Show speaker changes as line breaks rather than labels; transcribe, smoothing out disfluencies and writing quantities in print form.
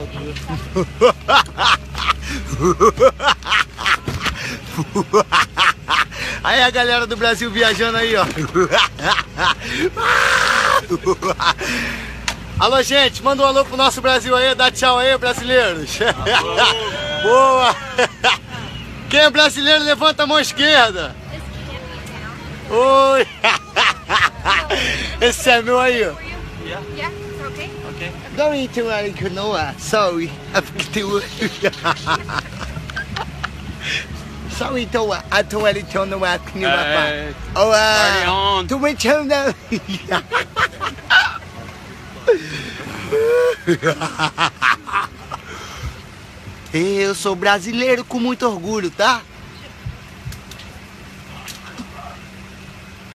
Aí a galera do Brasil viajando aí, ó. Alô, gente, manda um alô pro nosso Brasil aí, dá tchau aí, brasileiros. Boa! Quem é brasileiro, levanta a mão esquerda. Oi! Esse é meu aí, ó. Going to Canoa, sorry. Sorry, I told you to know what you want. Oh, to return the. Eu sou brasileiro com muito orgulho, tá?